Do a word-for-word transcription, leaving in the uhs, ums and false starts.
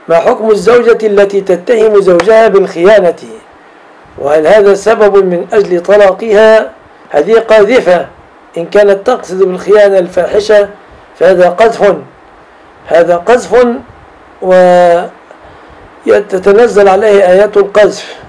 ما حكم الزوجة التي تتهم زوجها بالخيانة؟ وهل هذا سبب من أجل طلاقها؟ هذه قاذفة، إن كانت تقصد بالخيانة الفاحشة فهذا قذف، هذا قذف وتتنزل عليه آيات القذف.